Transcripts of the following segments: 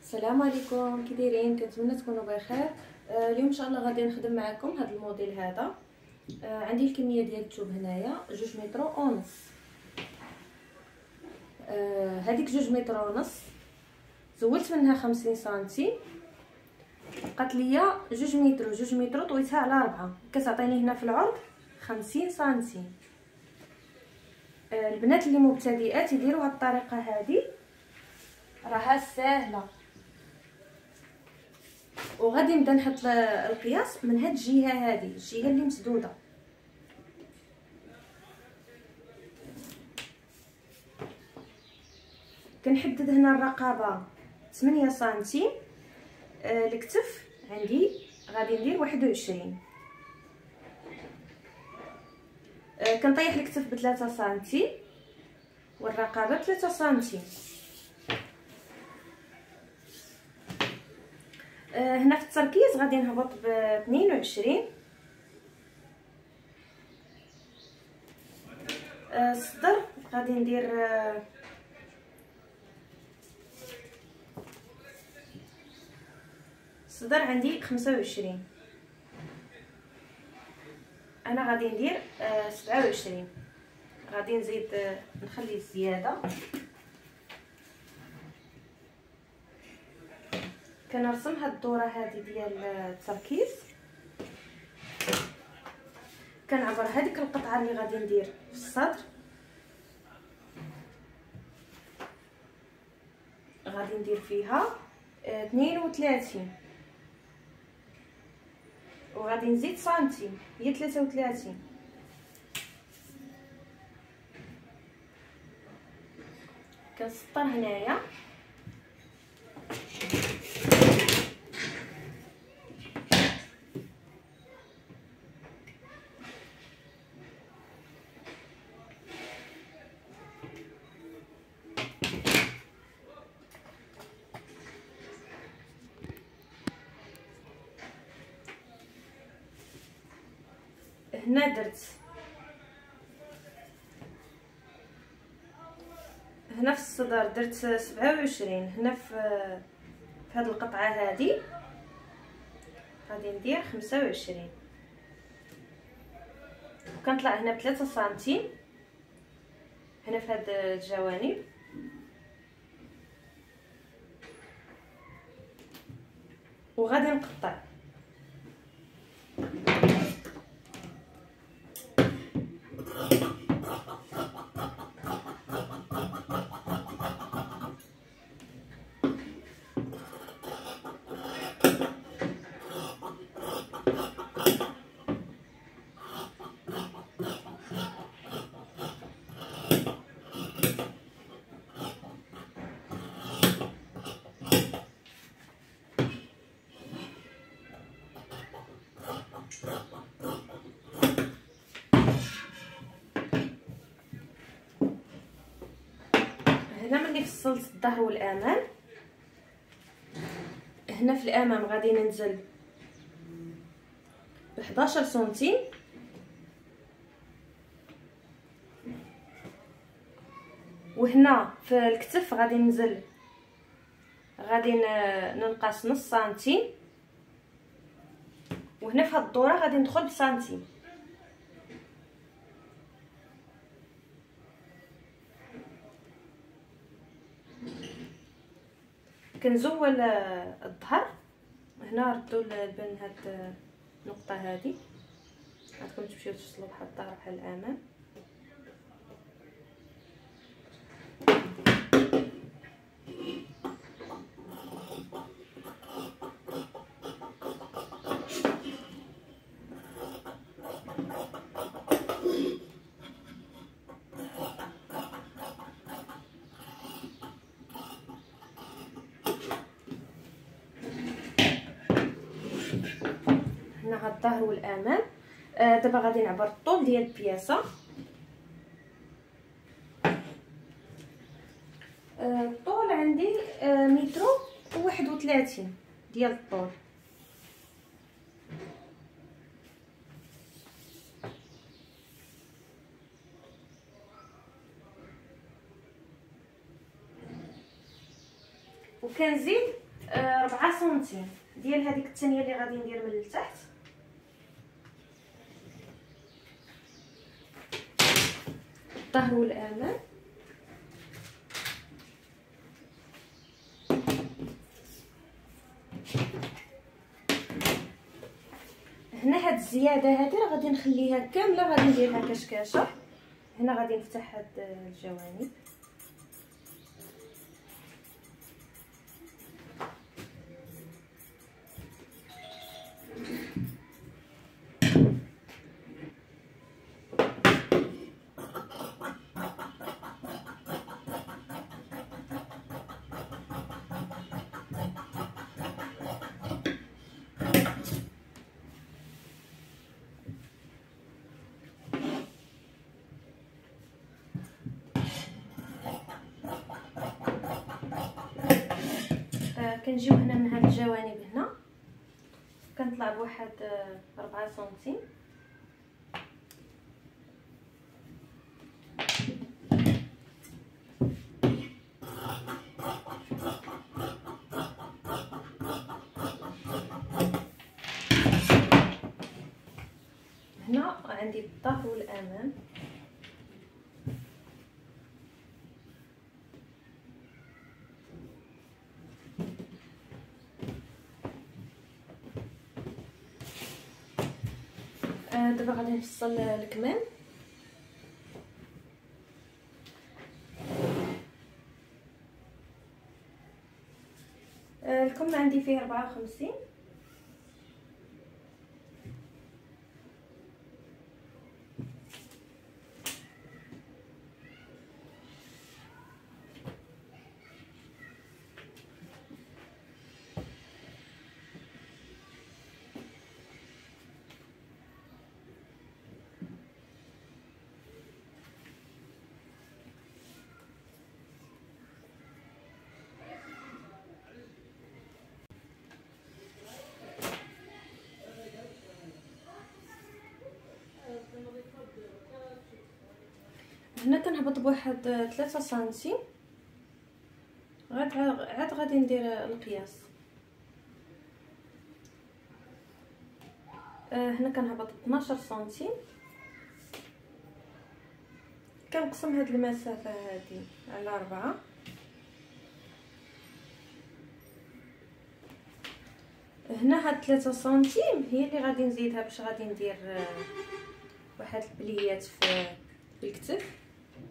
السلام عليكم، كي دايرين؟ كنتمنى تكونوا بخير. اليوم ان شاء الله غادي نخدم معكم هذا الموديل هذا. عندي الكميه ديال الثوب هنايا 2 متر ونص. هذيك 2 متر ونص زولت منها 50 سنتيم، بقات ليا 2 متر و2 متر طويتها على 4 كتعطيني هنا في العرض 50 سنتيم. البنات اللي مبتدئات يديروا هذه الطريقه هذه، راها ساهله. وغادي نبدا نحط القياس من هاد الجهه هذه، الجهه اللي مسدوده. كنحدد هنا الرقبه 8 سنتيم. الكتف عندي غادي ندير 21. كنطيح الكتف ب3 سنتيم والرقبه ب3 سنتيم. هنا في التركيز غادي نهبط ب 22. الصدر غادي ندير الصدر عندي 25. انا غادي ندير 27. غادي نزيد نخلي الزياده. كنرسم هاد الدوره هذه ديال التركيز، كنعبر هذيك القطعه اللي غادي ندير في الصدر، غادي ندير فيها 32 وغادي نزيد سنتيم هي 33. كنسطر هنايا هنا درت هنا في الصدر درت 27. هنا في هذه القطعه هذه غادي ندير 25. وكنطلع هنا ب3 سنتيم هنا في هاد الجوانب. وغادي نقطع هنا. ملي فصلت الظهر والامام، هنا في الامام غادي ننزل ب 11 سنتيم. وهنا في الكتف غادي ننزل، غادي ننقص نص سنتيم. وهنا في هاد الدوره غادي ندخل بسنتيم. كنزول الظهر هنا. ردوا البن هاد النقطه هذه، عندكم تمشيو توصلوا بحال الظهر بحال الامام. هنا هاد الظهر والامام. دابا غادي نعبر الطول ديال البياسه. الطول عندي متر و31 ديال الطول. وكنزيد 4 سنتيم ديال هذيك الثانيه اللي غادي ندير من التحت. الظهر والامام. هنا هاد الزياده هادي راه غادي نخليها كامله، غادي نديرها كشكاشه. هنا غادي نفتح هاد الجوانب. كنجيو هنا من هاد الجوانب هنا كنطلع بواحد 4 سنتيم. هنا عندي الظهر والامام. دابا غادي نفصل الكمام. الكم عندي فيه 54. هنا كنهبط بواحد 3 سنتيم. عاد غادي ندير القياس. هنا كنهبط 12 سنتيم. كنقسم هاد المسافه هادي على 4. هنا هاد 3 سنتيم هي اللي غادي نزيدها باش غادي ندير واحد البليات في الكتف.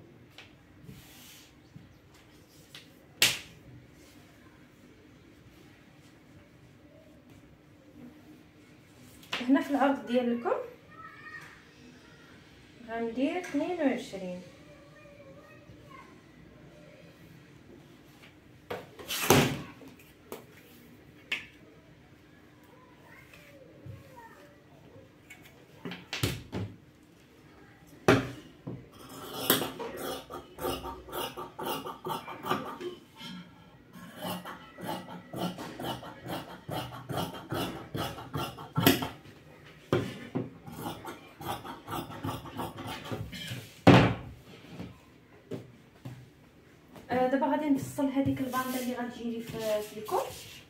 هنا في العرض ديال الكم غندير 22. دابا غادي نفصل هذيك الباندا اللي غتجي لي في الكم.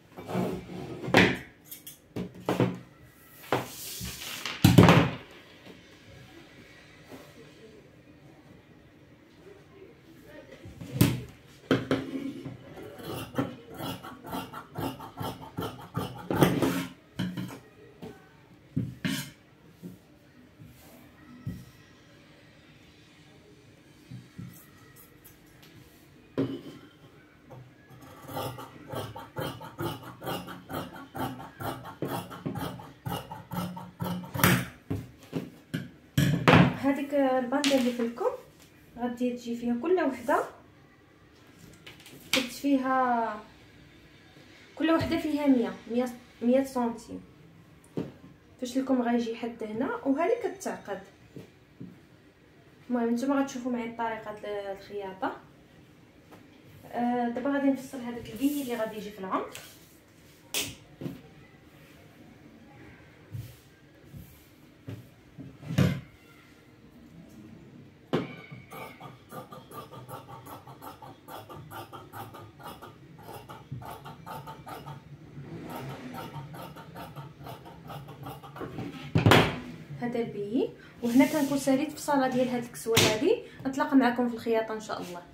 هذيك الباندا اللي في الكم غادي تجي فيها كل وحده درت فيها كل وحده فيها 100 سنتيم. فاش الكم غيجي حد هنا وهذه كتعقد. المهم نتوما غتشوفوا معايا طريقه الخياطه. دابا غادي نفصل هذاك البي اللي غادي يجي في العمق. هذا البيي. وهنا كنكون ساليت في صاله ديال هاد الكسوه هادي. نتلاقى معكم في الخياطه ان شاء الله.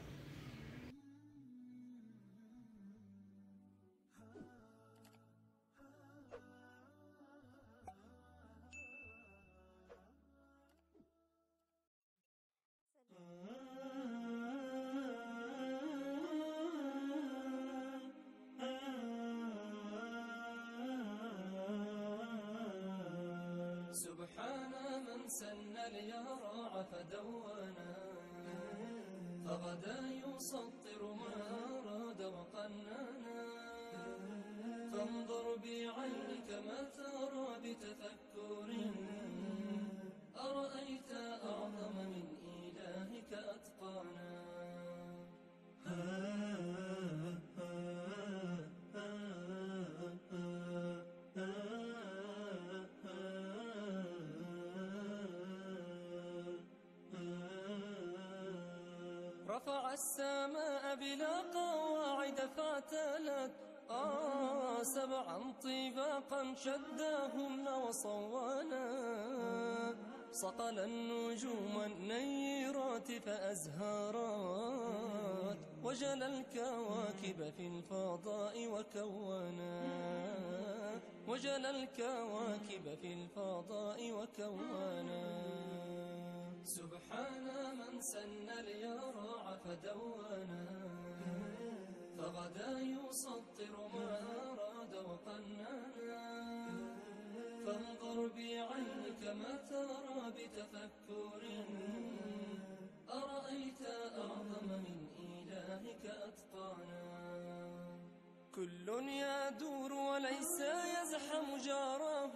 سبحان من سن اليرع فدونا، فغدا يسطر ما أراد وقننا. فانظر بعينك ما ترى بتفكر، أرأيت أعظم من إلهك أتقانا. رفع السماء بلا قواعد فاعتلت، سبعا طباقا شداهن وصوانا. صقل النجوم النيرات فأزهرات، وجل الكواكب في الفضاء وكونا. وجل الكواكب في الفضاء وكونا. سبحان من سن اليرع فدونا، فغدا يسطر ما أراد وقننا. فانظر بعينك ما ترى بتفكر، أرأيت أعظم من إلهك أتقانا. كل يدور وليس يزحم جاره،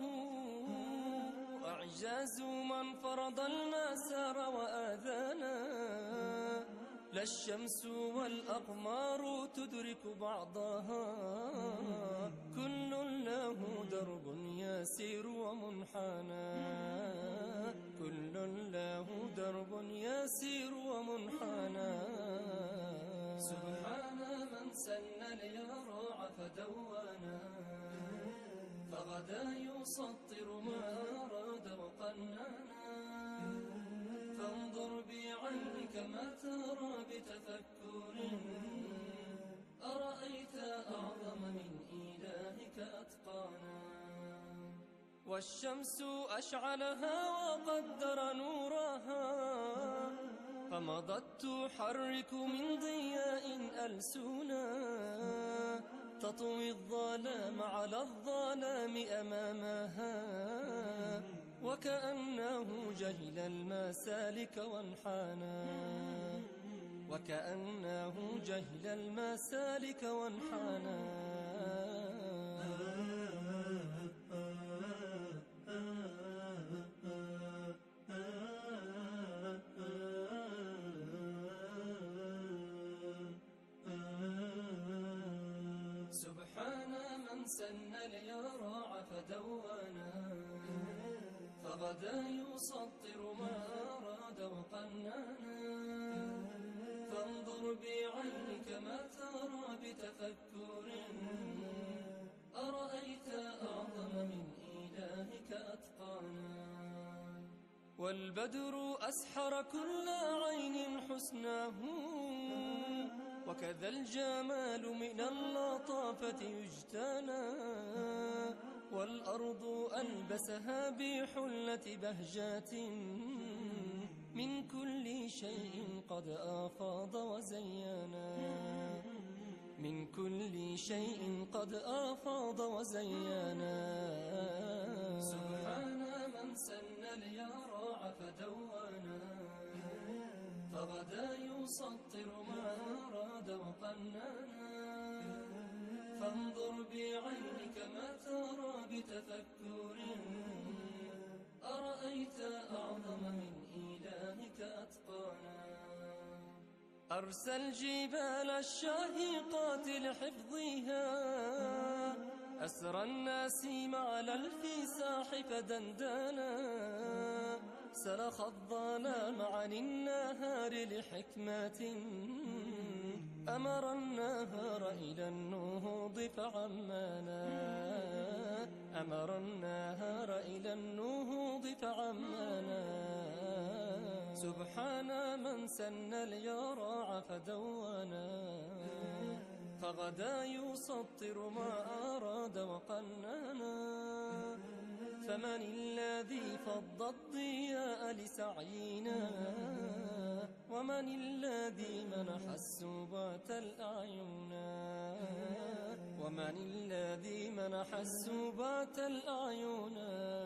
أعجاز من فرض المسار وآذانا. لا الشمس والأقمار تدرك بعضها، كل له درب يسير ومنحنى. كل له درب يسير ومنحنى. سبحان من سن اليرع فدونا، فغدا يسطر ما أراد وقننا. فانظر بعينك ما ترى بتفكر، أرأيت أعظم من إلهك أتقانا. والشمس أشعلها وقدر نورها، فمضت تحرك من ضياء ألسنا. تطوي الظلام على الظلام أمامها، وكأنه جهل المسالك وانحنى. وكأنه جهل المسالك وانحنى. سبحان من سن اليرع فدونا، فغدا يسطر ما أراد وقننا. فانظر بعينك ما ترى بتفكر، أرأيت أعظم من إلهك أتقانا. والبدر أسحر كل عين حسناه، وكذا الجمال من اللطافة يجتنى. والأرض ألبسها بحلة بهجات، من كل شيء قد أفاض وزينا. من كل شيء قد أفاض وزينا. سبحان من سن اليرع فدونا، فغدا يسطر ما أراد وقننا. فانظر بعينك ما ترى بتفكر، أرأيت أعظم من إلهك أتقانا. أرسى الجبال الشاهقات لحفظها، أسرى النسيم على الفساح فدندنا. سلخ الظلام عن النهار لحكمة، أمر النهار إلى النهوض فعمانا. أمر النهار إلى النهوض فعمنا. سبحان من سن اليراع فدونا، فغدا يسطر ما أراد وقننا. فمن الذي فض الضياء لسعينا، ومن الذي منح السبات الأعين، ومن الذي منح السبات الأعين.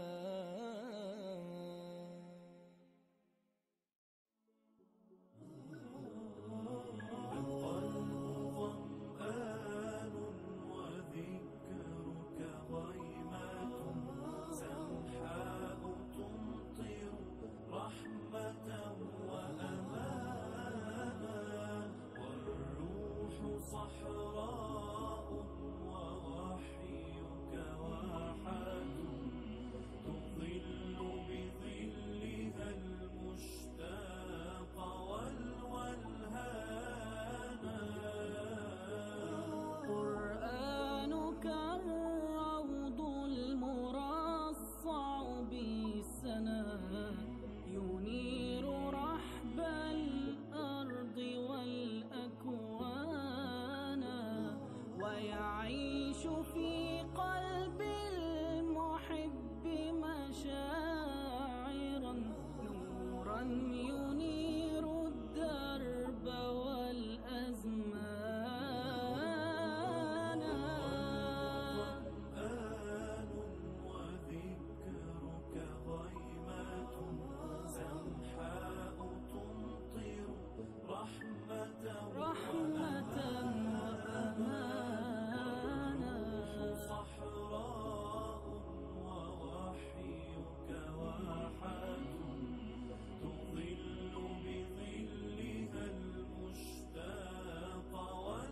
صحراء ووحيك واحة تظل بظلها المشتاق والولهانا. قرآنك الروض المرصع بالسنا، ينير رحب الأرض والأكوان، ويعيش في قلب المحب مشاعرا، نورا ينير الدرب والأزمان. قرآن وذكرك غيمات سمحاء تمطر رحمة وأمانا. صحراء ووحيك واحة تظل بظلها المشتاق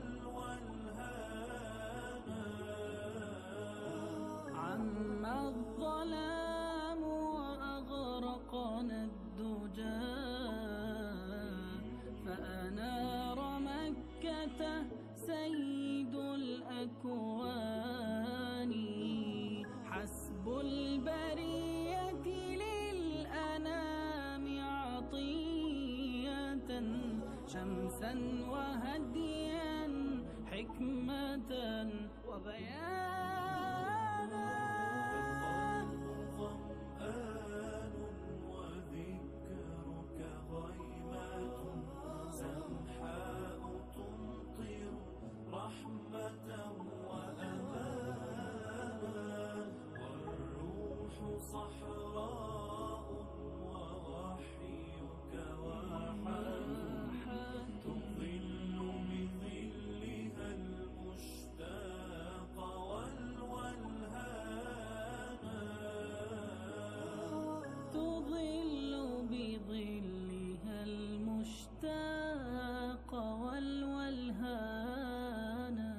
والولهانا. عم الظلام وأغرقنا الدجى، فأنار مكة سيد الأكوان. حسب البرية للأنام عطية، شمسا وهديا حكمة وبيانا. ظمآن وذكرك غيمات سمحاء تمطر رحمة وأمانا. والروح صحراء ووحيك واحة تظل بظلها المشتاق والولهانا. تظل بظلها المشتاق والولهانا.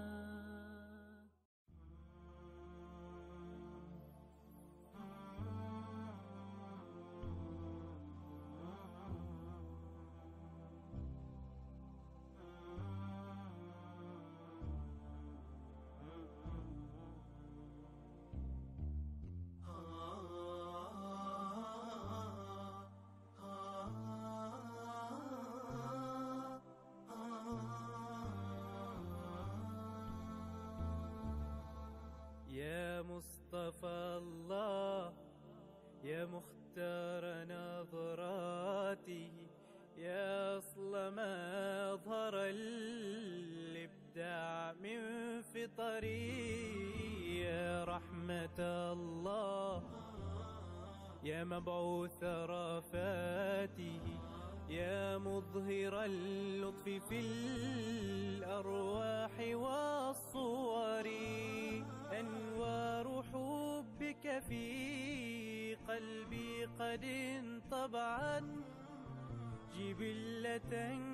يا مصطفى الله، يا مختار نظراته، يا أصل ما أظهر الإبداع من فطري. يا رحمة الله، يا مبعوث رافاته، يا مظهر اللطف في الأرواح والصور. أنوار حبك في قلبي قد انطبعت، جبلة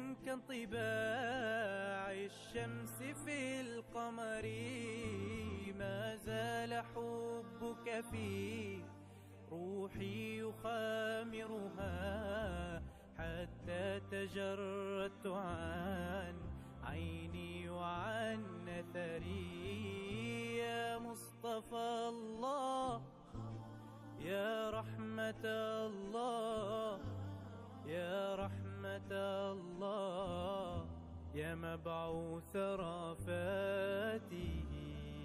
كانطباع الشمس في القمر. ما زال حبك في روحي يخامرها، حتى تجردت عن عيني وعن نثري. يا مصطفى الله، أنا مبعوث رافاته.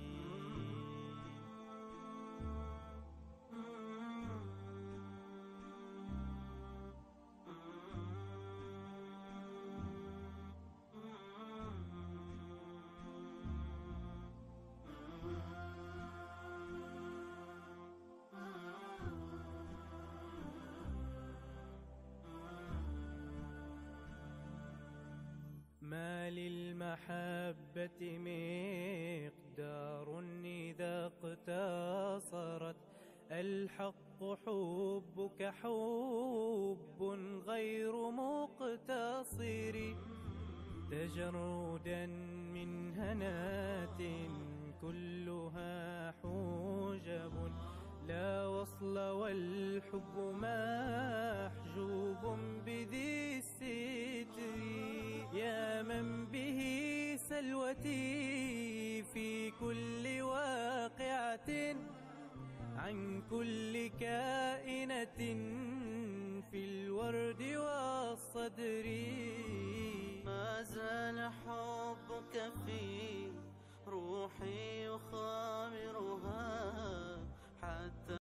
ما للمحبة مقدار إذا اقتصرت، الحق حبك حب غير مقتصر، تجردا من هنات كلها حجب، لا وصل والحب محجوب بذي الستر. يا من به سلوتي في كل واقعة، عن كل كائنة في الورد والصدر. ما زال حبك في روحي يخامرها حتى